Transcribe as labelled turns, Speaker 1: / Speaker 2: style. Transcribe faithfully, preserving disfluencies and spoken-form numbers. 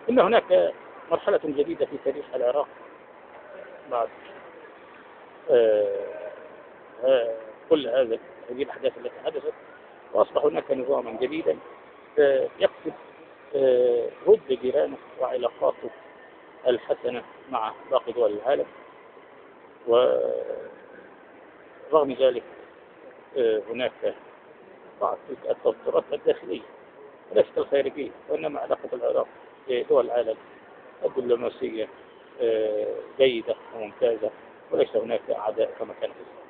Speaker 1: إن هناك مرحلة جديدة في تاريخ العراق بعد آه، آه، كل هذا هذه الأحداث التي حدثت، وأصبح هناك نظاما جديدا آه، يقصد آه، ود جيرانه وعلاقاته الحسنة مع باقي دول العالم. ورغم ذلك آه، هناك بعض تلك التوترات الداخلية وليست الخارجية، وإنما علاقة العراق بدول العالم الدبلوماسية آه، جيدة وممتازة، وليس هناك أعداء كما كان في السابق.